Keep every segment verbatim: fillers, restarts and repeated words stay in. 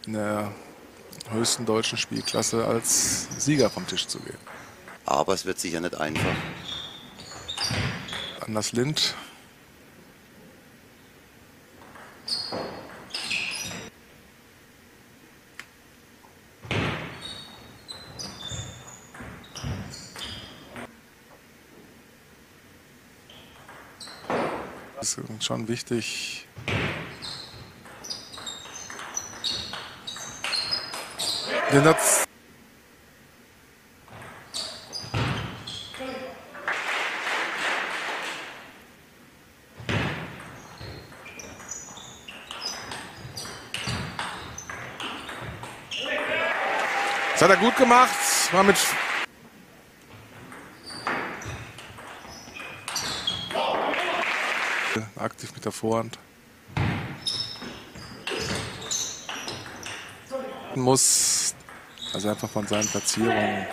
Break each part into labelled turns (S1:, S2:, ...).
S1: in der höchsten deutschen Spielklasse als Sieger vom Tisch zu gehen.
S2: Aber es wird sicher nicht einfach.
S1: Anders Lind. Das ist schon wichtig. Den hat's Das hat er gut gemacht. War mit aktiv mit der Vorhand. Muss also einfach von seinen Platzierungen.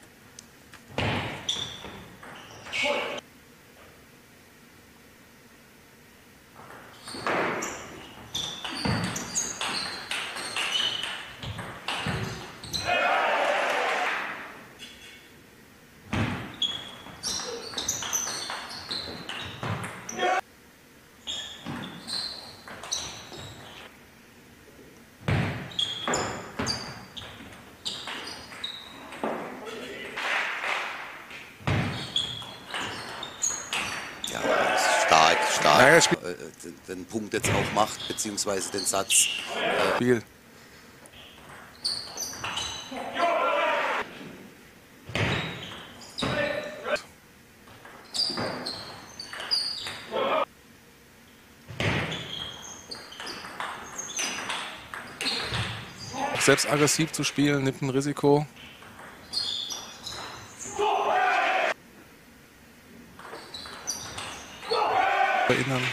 S2: Stark, stark,
S1: Ja, er
S2: äh,
S1: spielt
S2: den, den Punkt jetzt auch macht, beziehungsweise den Satz. Äh,
S1: Spiel. Selbst aggressiv zu spielen, nimmt ein Risiko. Erinnern.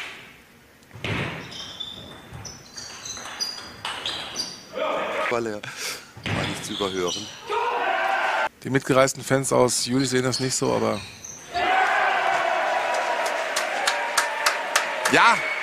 S2: weil er war nicht zu überhören.
S1: Die mitgereisten Fans aus Jülich sehen das nicht so, aber ja!